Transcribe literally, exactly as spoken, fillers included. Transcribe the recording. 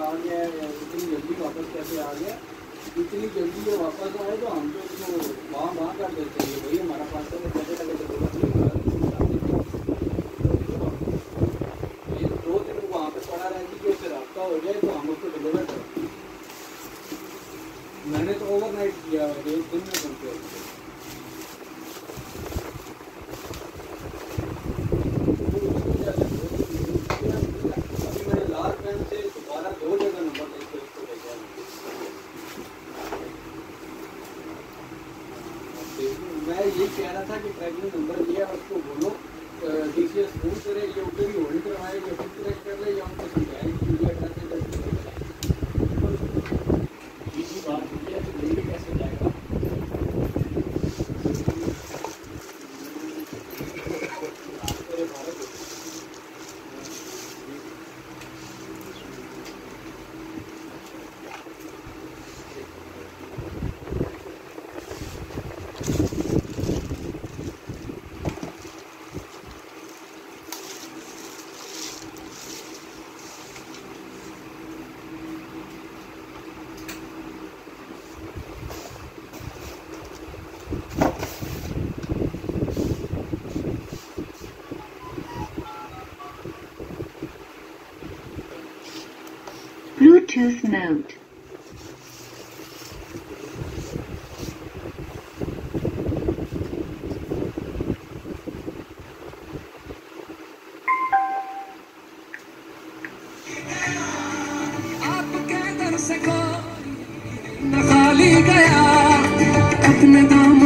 आ गया है, इतनी जल्दी वापस कैसे आ गया, इतनी जल्दी ये वापस आए तो हम तो इसको वहाँ वहाँ कर देते हैं भाई हमारा पास तो कैसे लगे तो जरूरत नहीं ये दो दिन वहाँ पे पड़ा रहेगी कि उससे रास्ता हो जाए तो हम उसको डिलीवर करें। मैंने तो ओवरनाइट किया है, एक दिन में पहुँचे। अभी मैंने लास्ट टाइम से दोबारा दो जगह नंबर देखते उसको भेजा। मैं ये कह रहा था कि ट्रैकिंग नंबर दिया उसको बोलो डी सी एस फोन करे, ये उधर ही होल्ड करवाए या फिर ट्रैक कर ले या उनको समझाए कि ये एड्रेस है जी बात है तो लेके कैसे जाएगा। Bluetooth mode. आपके दर से कोई न खाली गया अपने दाम